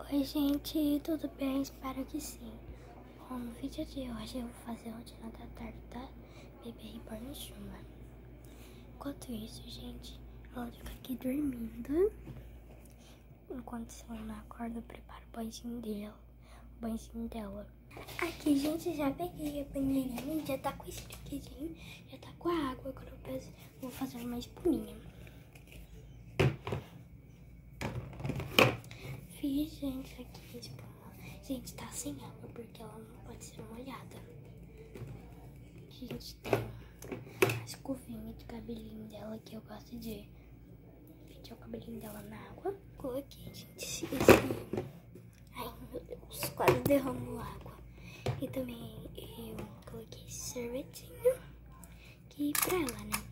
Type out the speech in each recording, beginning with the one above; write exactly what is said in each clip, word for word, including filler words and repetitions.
Oi gente, tudo bem? Espero que sim. Bom, no vídeo de hoje eu vou fazer a rotina da tarde da bebê reborn Chuma. Enquanto isso, gente, ela fica aqui dormindo. Enquanto ela não acorda, eu preparo o banhozinho dela. O banhozinho dela. Aqui, gente, já peguei a banheirinha, já tá com esse liquidinho, já tá com a água. Agora eu vou fazer uma espuminha. Fiz, gente, aqui a espuma. Gente, tá sem água porque ela não pode ser molhada. Gente, tem a escovinha de cabelinho dela que eu gosto de pentear o cabelinho dela na água. Coloquei, gente, esse... Ai, meu Deus, quase derramou água. E também eu coloquei esse sorvetinho aqui pra ela, né?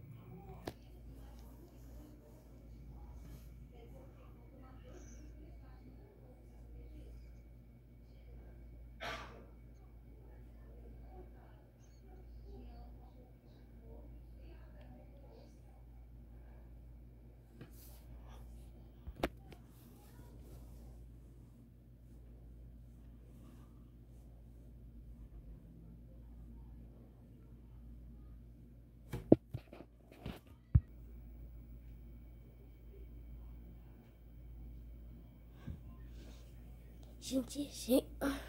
Gente, gente...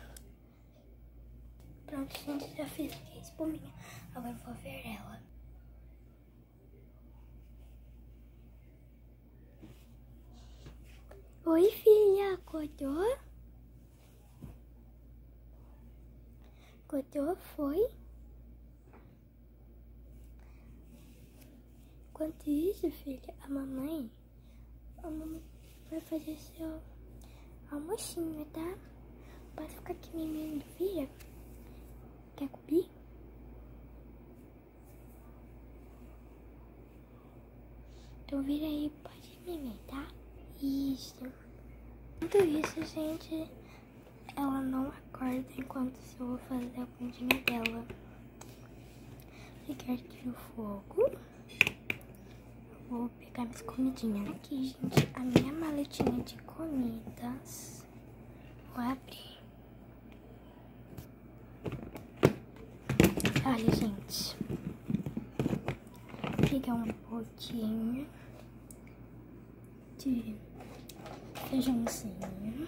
Pronto, gente, já fiz aqui a espuminha. Agora eu vou ver ela. Oi, filha, acordou? Acordou, foi? Enquanto isso, filha, a mamãe, a mamãe vai fazer seu almocinho, tá? Pode ficar aqui mimando, filha. Quer cobrir? Então vira aí, pode mimir, tá? Isso. Enquanto isso, gente, ela não acorda enquanto eu vou fazer a comidinha dela. Ligar aqui o fogo. Vou pegar minhas comidinhas aqui, gente. A minha maletinha de comidas. Vou abrir. Olha, gente. Pegar um pouquinho de feijãozinho.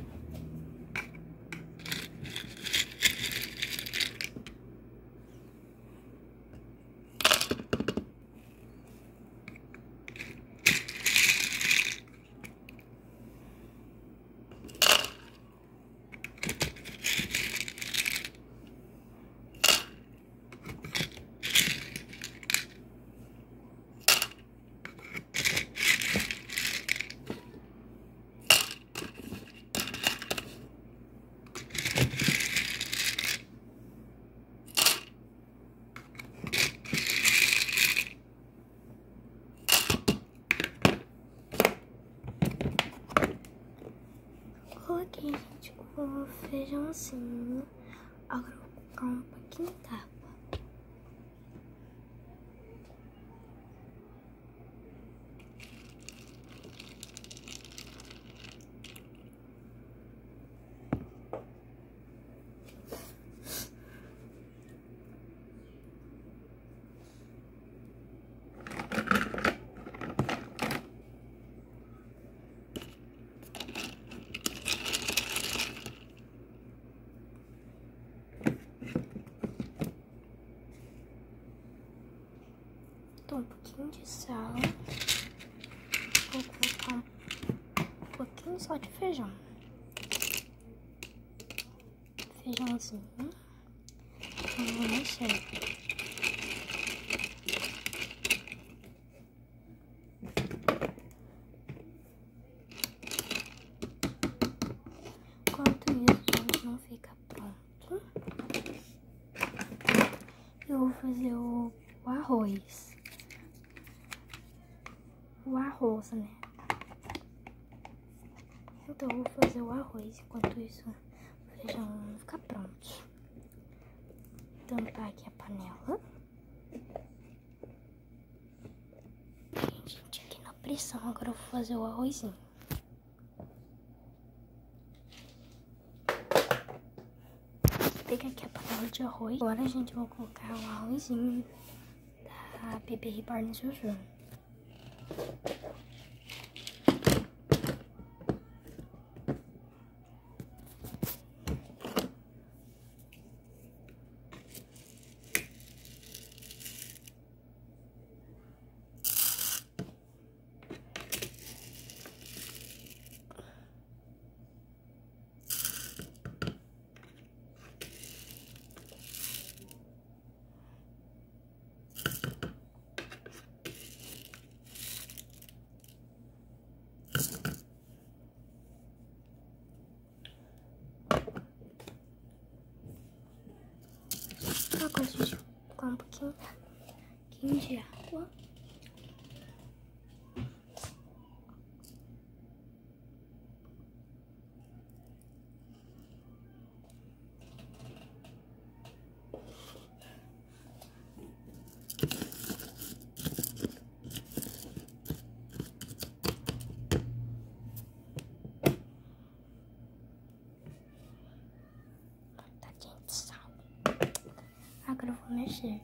Coloquei, gente, o feijãozinho. Agora eu vou colocar um pouquinho d'água. Um pouquinho de sal. Vou colocar um pouquinho só de feijão. Feijãozinho. Eu vou mexer. Enquanto isso, gente, não fica pronto, eu vou fazer o, o arroz. O arroz, né? Então eu vou fazer o arroz. Enquanto isso, o feijão não fica pronto. Tampar aqui a panela. Gente, aqui na pressão. Agora eu vou fazer o arrozinho. pegar aqui a panela de arroz. Agora a gente vai colocar o arrozinho da Bebê Reborn Chuchu. Agora a gente vai colocar um pouquinho, um pouquinho de água. Tadinho de sal. Agora eu vou mexer.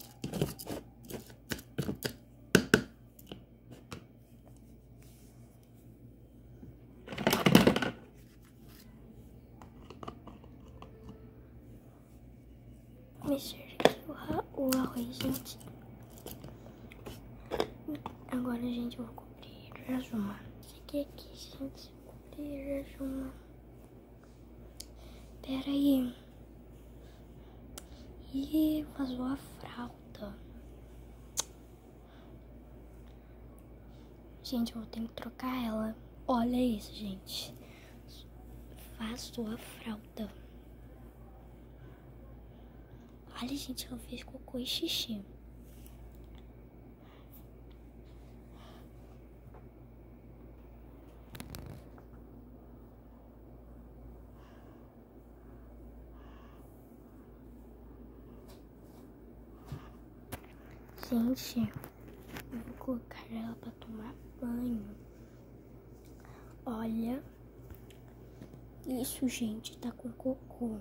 Mexer aqui o, o arroz, gente. Agora, gente, eu vou cobrir a Juma. Cheguei aqui, gente. Cobrir a Juma. Pera aí. Ih, vazou a fralda. Gente, eu vou ter que trocar ela. Olha isso, gente. Vazou a fralda. Olha, gente, ela fez cocô e xixi. Gente, eu vou colocar ela pra tomar banho. Olha. Isso, gente, tá com cocô.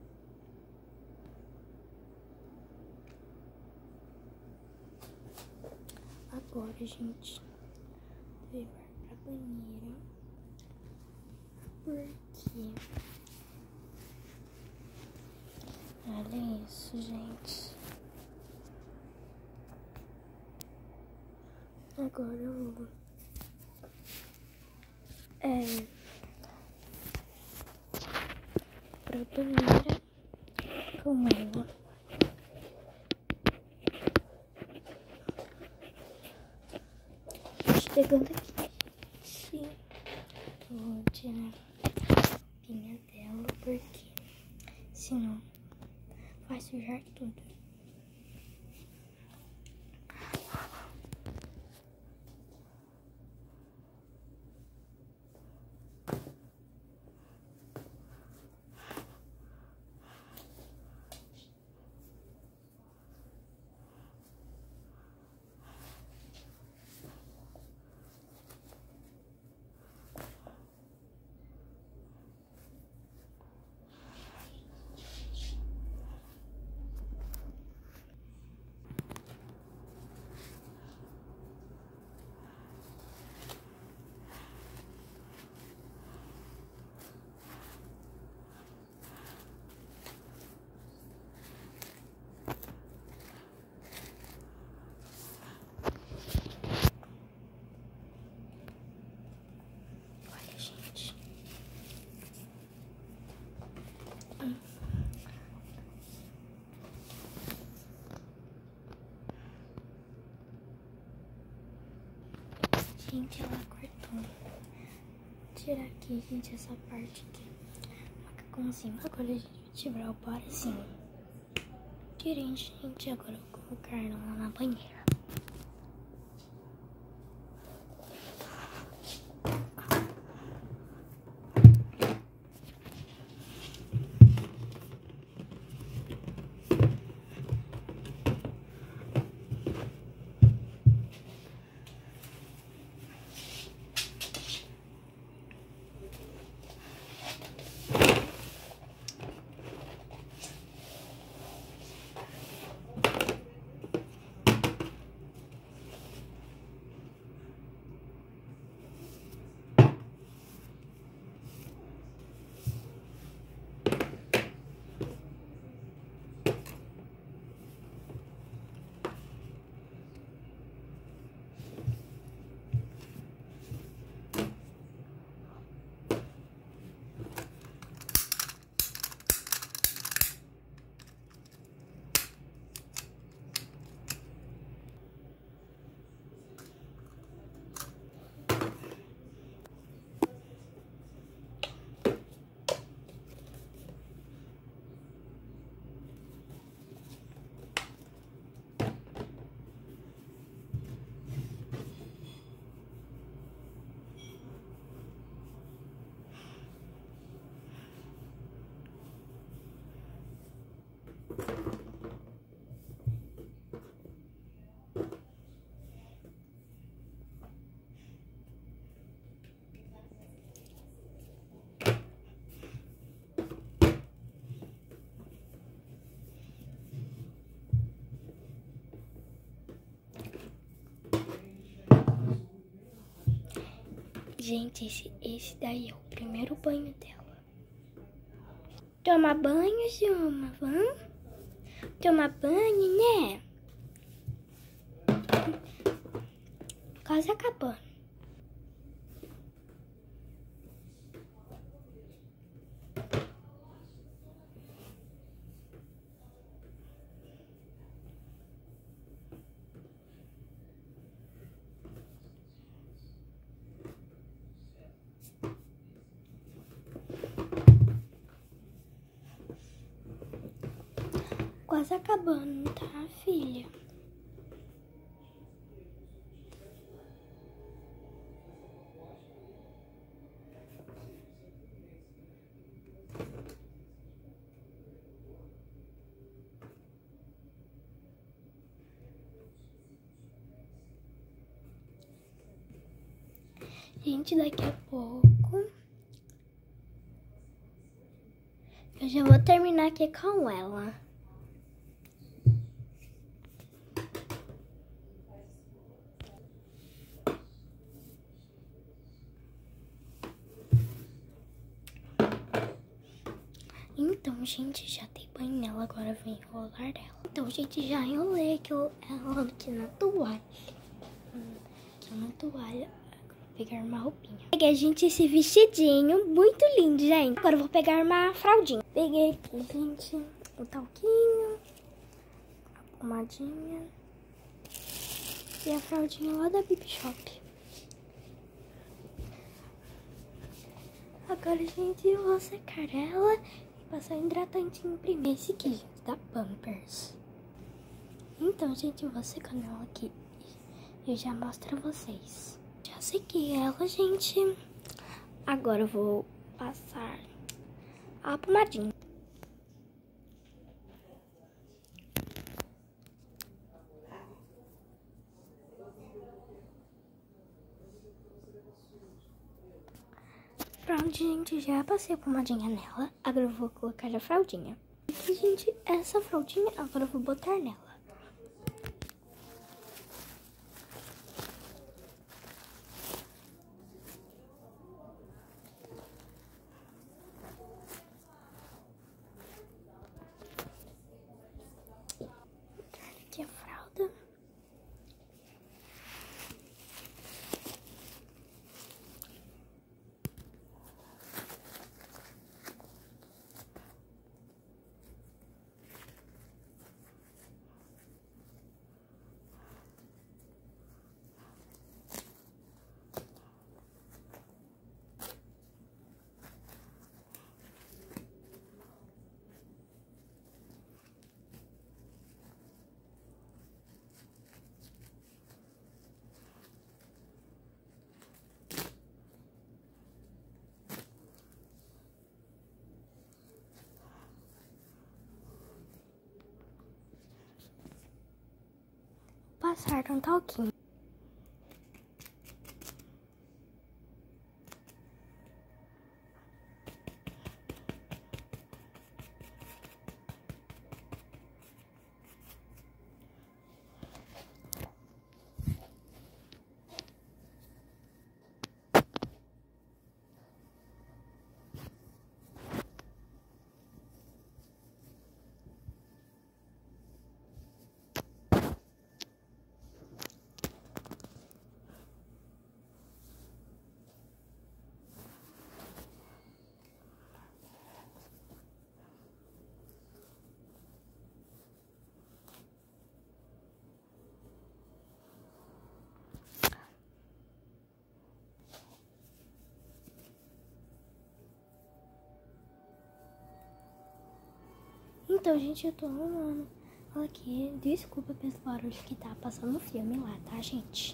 Agora, gente, levar pra banheira. Porque... olha isso, gente. Agora eu vou... É... pra banheira com ela. Chegando aqui, sim, vou tirar a pinha dela, porque senão vai sujar tudo. Gente, ela cortou. Vou tirar aqui, gente, essa parte aqui. Macacãozinho. Agora a gente vai tirar o porezinho. Tirei, gente. Agora eu vou colocar ela na banheira. Gente, esse, esse daí é o primeiro banho dela. Toma banho, Juma, vamos? Toma banho, né? Quase acabando. Quase acabando, tá, filha? Gente, daqui a pouco eu já vou terminar aqui com ela. Então, gente, já dei banho nela, agora vou enrolar ela. Então, gente, já enrolei aqui eu, ela aqui na toalha. Aqui na toalha. Agora vou pegar uma roupinha. Peguei, gente, esse vestidinho muito lindo, gente. Agora eu vou pegar uma fraldinha. Peguei aqui, gente, o talquinho, a pomadinha e a fraldinha lá da Baby Shop. Agora, gente, eu vou secar ela e passar um hidratantinho primeiro. Esse aqui, gente, da Pampers. Então, gente, eu vou secando ela aqui e eu já mostro pra vocês. Já sequei ela, gente. Agora eu vou passar a pomadinha. Pronto, gente, já passei a pomadinha nela. Agora eu vou colocar a fraldinha. Aqui, gente, essa fraldinha agora eu vou botar nela. Aqui a fralda. Passar um talquinho. Então, gente, eu tô arrumando aqui. Desculpa pelos barulhos que tá passando o filme lá, tá, gente?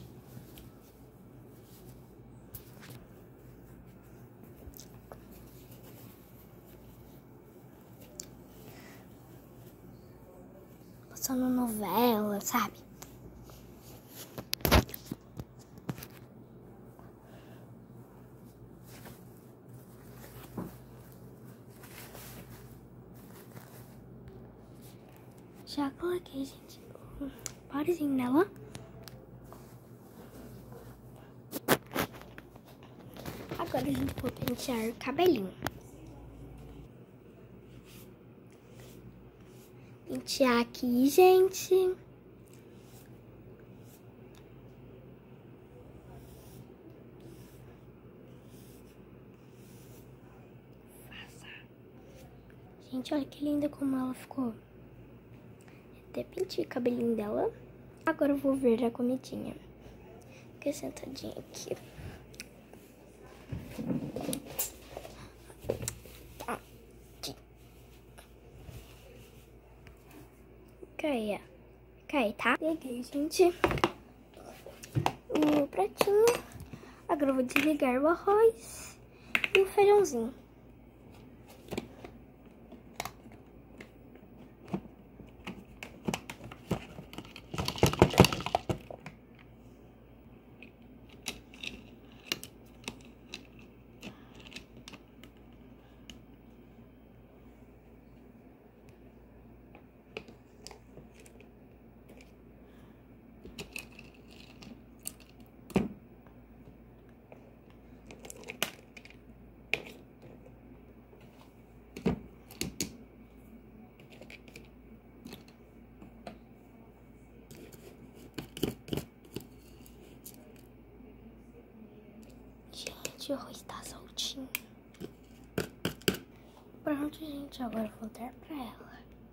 Passando novela, sabe? Já coloquei, gente, um parezinho nela. Agora a gente vai pentear o cabelinho. Pentear aqui, gente. Gente, olha que linda como ela ficou. Até pentei o cabelinho dela. Agora eu vou ver a comidinha. Fiquei sentadinha aqui. Aqui. Caia. Cai, tá? Peguei, gente, o pratinho. Agora eu vou desligar o arroz e o feijãozinho. Gente, o arroz tá soltinho. Pronto, gente. Agora eu vou dar pra ela.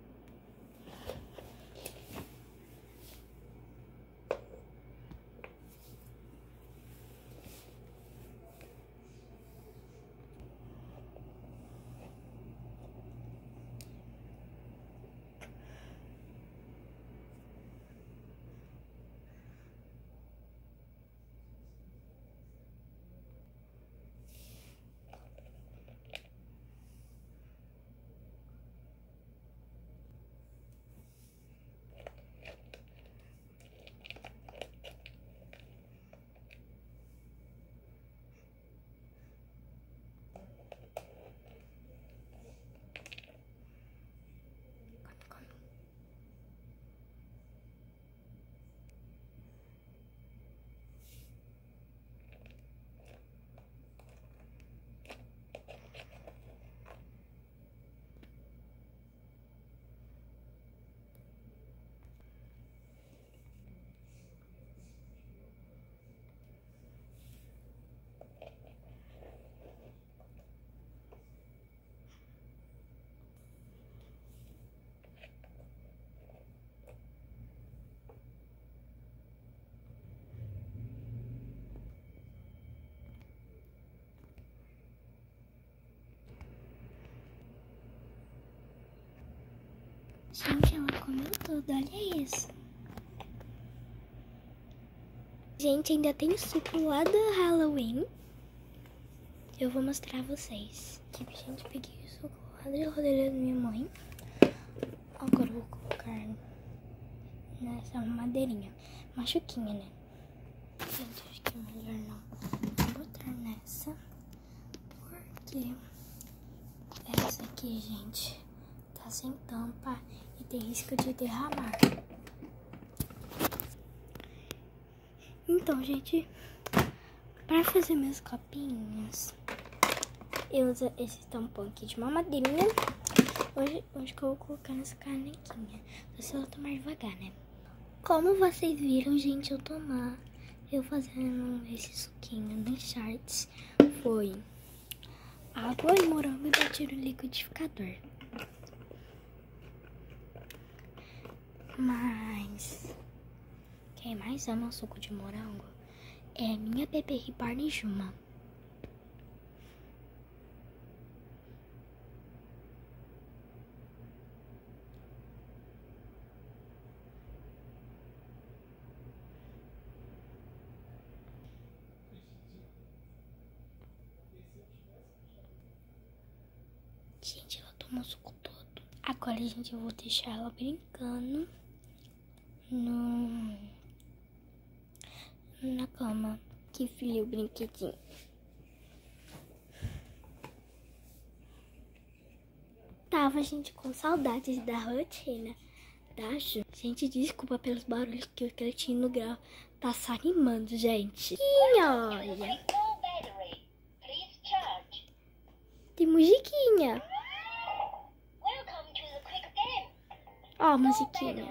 Gente, ela comeu tudo, olha isso. Gente, ainda tem suco lá do Halloween. Eu vou mostrar a vocês. Aqui, gente, peguei o suco lá da geladeira da minha mãe. Agora eu vou colocar nessa madeirinha. Machuquinha, né? Gente, acho que é melhor não botar nessa. Porque essa aqui, gente, tá sem tampa e tem risco de derramar. Então, gente, para fazer meus copinhos, eu uso esse tampão aqui de mamadeirinha. Hoje, hoje que eu vou colocar nessa canequinha. Só ela tomar devagar, né? Como vocês viram, gente, eu tomar, eu fazendo esse suquinho nos shorts, foi água e morango e bati no liquidificador. Mas quem mais ama suco de morango é minha bebê Reborn Juma. Gente, ela tomou o suco todo. Agora, gente, eu vou deixar ela brincando no... na cama. Que filho o brinquedinho. Tava, gente, com saudades da rotina da Ju. Gente, desculpa pelos barulhos que o cretinho no grau tá se animando, gente. E olha... musiquinha. Ó, a musiquinha.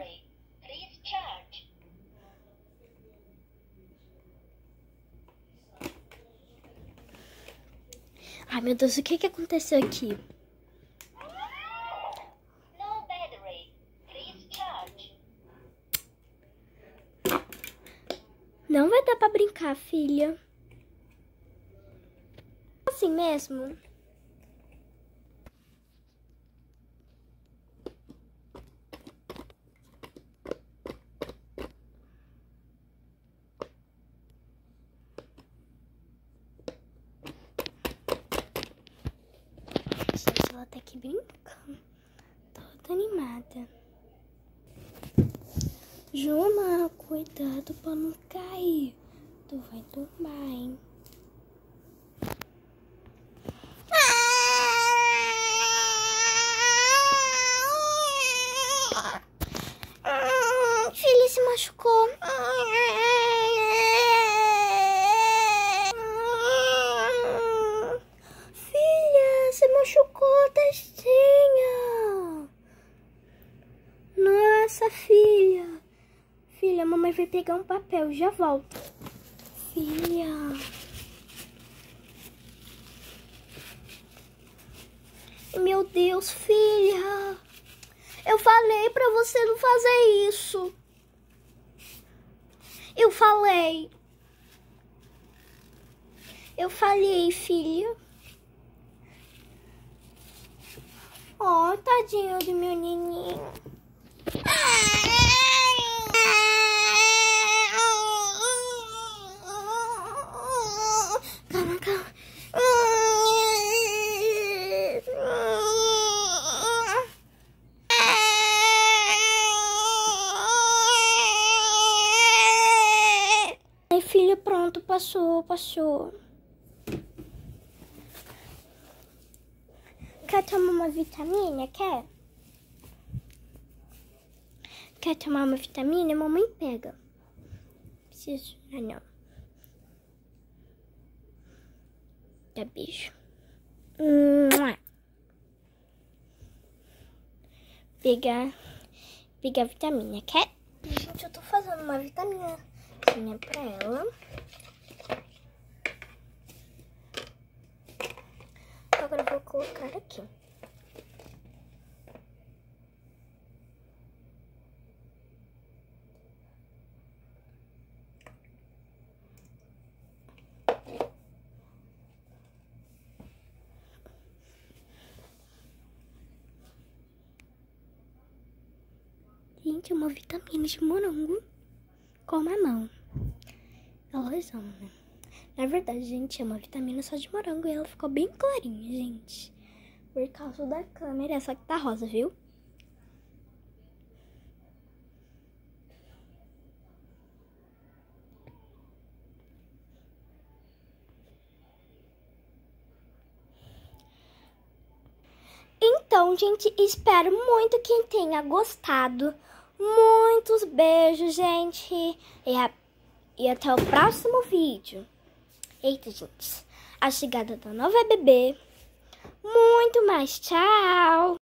Ai, meu Deus, o que que aconteceu aqui? Não vai dar pra brincar, filha. Assim mesmo? Gente, ela tá aqui brincando. Toda animada. Juma, cuidado pra não cair. Tu vai tombar, hein? Filha, se machucou. Filha, se machucou, testinha. Nossa, filha. Filha, a mamãe vai pegar um papel, já volto. Filha. Meu Deus, filha. Eu falei pra você não fazer isso. Eu falei. Eu falei, filha. Ó, oh, tadinho do meu neninho. Calma, calma. Ai, filha, pronto, passou, passou. Quer tomar uma vitamina? Quer? Quer tomar uma vitamina? Mamãe pega. Preciso, não, não. Dá beijo. Pegar, pegar a vitamina, quer? Gente, eu tô fazendo uma vitamina pra ela. Agora eu vou colocar aqui. Gente, é uma vitamina de morango com mamão. Elas amam, né? Na verdade, gente, é uma vitamina só de morango e ela ficou bem clarinha, gente. Por causa da câmera, essa que tá rosa, viu? Então, gente, espero muito que tenha gostado. Muitos beijos, gente. E, a, e até o próximo vídeo. Eita, gente. A chegada da nova bebê. Muito mais. Tchau.